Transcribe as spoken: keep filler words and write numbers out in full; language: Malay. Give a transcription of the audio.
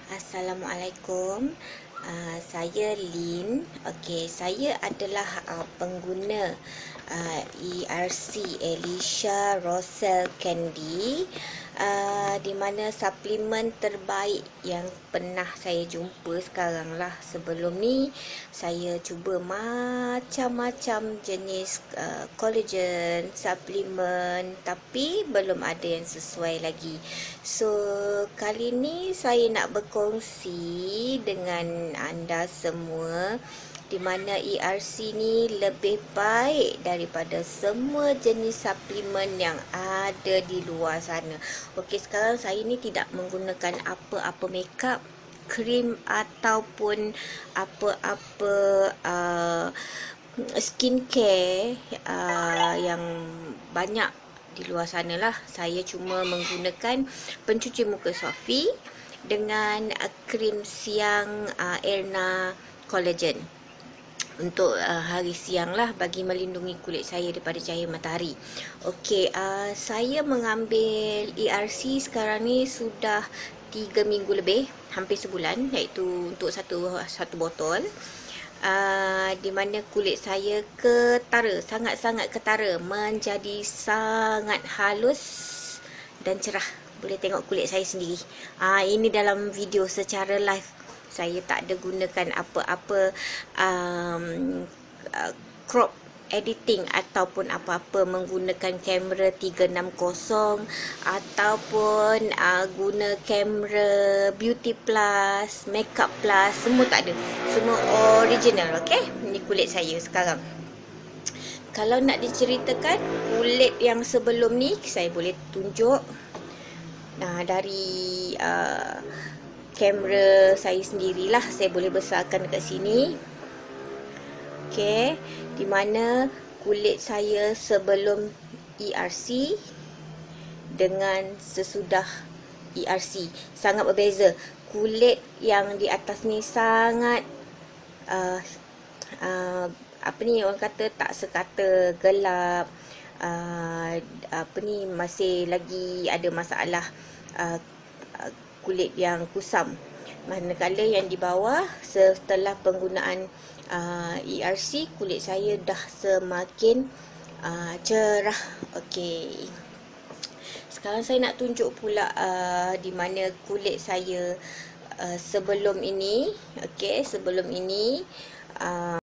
Assalamualaikum. Uh, saya Lin. Okey, saya adalah uh, pengguna uh, E R C Alicia Rosel Candy, uh, di mana suplemen terbaik yang pernah saya jumpa sekarang lah. Sebelum ni saya cuba macam-macam jenis uh, collagen suplemen, tapi belum ada yang sesuai lagi. So kali ni saya nak berkongsi dengan anda semua di mana E R C ni lebih baik daripada semua jenis suplemen yang ada di luar sana. Okey, sekarang saya ni tidak menggunakan apa-apa makeup, krim ataupun apa-apa uh, skincare uh, yang banyak di luar sana lah. Saya cuma menggunakan pencuci muka Sophie dengan uh, krim siang uh, Erna Collagen untuk uh, hari siang lah, bagi melindungi kulit saya daripada cahaya matahari. Okey, uh, saya mengambil E R C sekarang ni sudah tiga minggu lebih, hampir sebulan, iaitu untuk satu satu botol. Uh, di mana kulit saya ketara, sangat-sangat ketara, menjadi sangat halus dan cerah. Boleh tengok kulit saya sendiri. Uh, ini dalam video secara live. Saya tak ada gunakan apa-apa um, uh, crop editing ataupun apa-apa menggunakan kamera tiga enam kosong ataupun uh, guna kamera beauty plus, makeup plus, semua tak ada. Semua original, okey? Ini kulit saya sekarang. Kalau nak diceritakan kulit yang sebelum ni, saya boleh tunjuk. Nah, dari uh, kamera saya sendirilah, saya boleh besarkan dekat sini. Okey, di mana kulit saya sebelum E R C dengan sesudah E R C sangat berbeza. Kulit yang di atas ni sangat uh, uh, apa ni orang kata, tak sekata gelap, uh, apa ni, masih lagi ada masalah uh, kulit yang kusam. Manakala yang di bawah, setelah penggunaan uh, E R C, kulit saya dah semakin uh, cerah. Okey, sekarang saya nak tunjuk pula uh, di mana kulit saya uh, sebelum ini. Okey, sebelum ini uh,